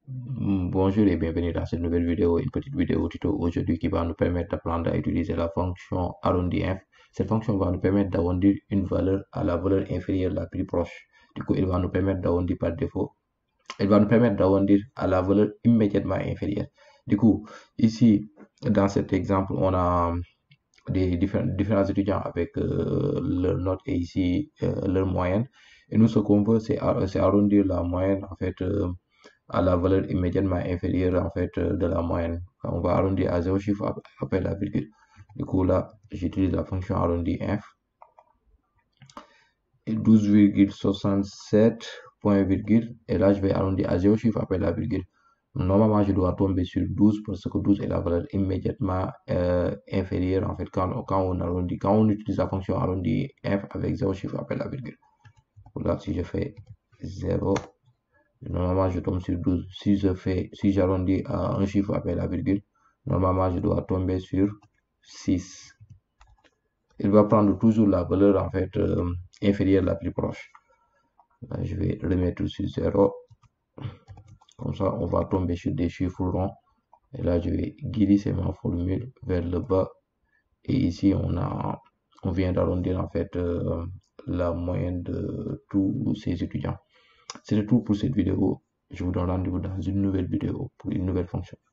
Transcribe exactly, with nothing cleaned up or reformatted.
Bonjour et bienvenue dans cette nouvelle vidéo, une petite vidéo tuto aujourd'hui qui va nous permettre d'apprendre à utiliser la fonction arrondir. Cette fonction va nous permettre d'arrondir une valeur à la valeur inférieure la plus proche. Du coup, elle va nous permettre d'arrondir par défaut. Elle va nous permettre d'arrondir à la valeur immédiatement inférieure. Du coup, ici, dans cet exemple, on a des différents, différents étudiants avec euh, leur note et ici euh, leur moyenne. Et nous, ce qu'on veut, c'est arrondir la moyenne, en fait, euh, à la valeur immédiatement inférieure en fait de la moyenne. On va arrondir à zéro chiffre après la virgule. Du coup là, j'utilise la fonction arrondi f. Et douze virgule soixante-sept point virgule. Et là, je vais arrondir à zéro chiffre après la virgule. Normalement, je dois tomber sur douze parce que douze est la valeur immédiatement euh, inférieure en fait quand, quand on arrondit, quand on utilise la fonction arrondi f avec zéro chiffre après la virgule. Là, si je fais zéro, normalement, je tombe sur douze. Si je fais, si j'arrondis à un chiffre après la virgule, normalement, je dois tomber sur six. Il va prendre toujours la valeur, en fait, euh, inférieure la plus proche. Là, je vais remettre sur zéro. Comme ça, on va tomber sur des chiffres ronds. Et là, je vais glisser ma formule vers le bas. Et ici, on a, on vient d'arrondir, en fait, euh, la moyenne de tous ces étudiants. C'est tout pour cette vidéo. Je vous donne rendez-vous dans une nouvelle vidéo pour une nouvelle fonction.